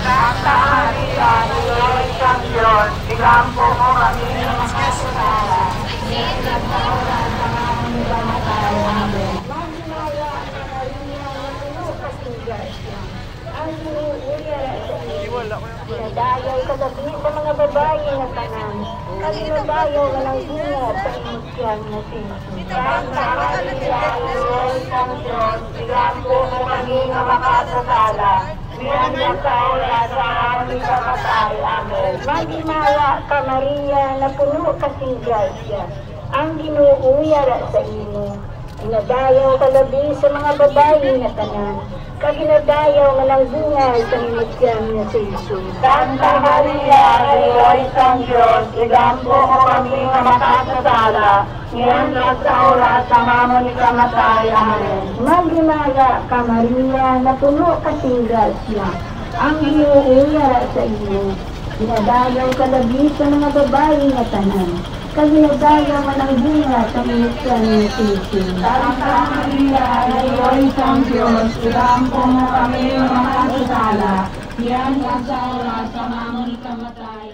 Santa Maria, Diyos ang Diyos, ilampo mo kami ng mga kasala. Ngayon sa oras ng aming pagkamatay. Amen. Maginaya na Maria, napuno kasing grasya. Ang inuuya sa iyo. Dinadayaw ka gabi sa mga babae na tanan. Ang dinadayaw ka ng bunga sa imusyang na sinso. Santa Maria, Diyos ang Diyos, ilampo mo kami ng mga kasala. Ngayon sa oras ng aming pagkamatay. Amen. Maginaya ka Maria, napuno kasing grasya. Ang ginuuya sa iyo. Dinadayaw ka gabi sa mga babae na tanan. Kaginadayaw nga ng bunga sa imusyang na sinso. Santa Maria, Diyos ang Diyos, ilampo mo kami ng mga kasala. Ngayon sa oras ng aming pagkamatay. Amen. Maginaya ka Maria, napuno kasing grasya. Ang inuuya sa iyo. Dinadayaw ka gabi sa mga babae na tanan. Kaginadayaw nga ng bunga sa imusyang na sinso. Santa Maria, Diyos ang Diyos, ilampo mo kami ng mga kasala. Ngayon sa oras ng aming pagkamatay.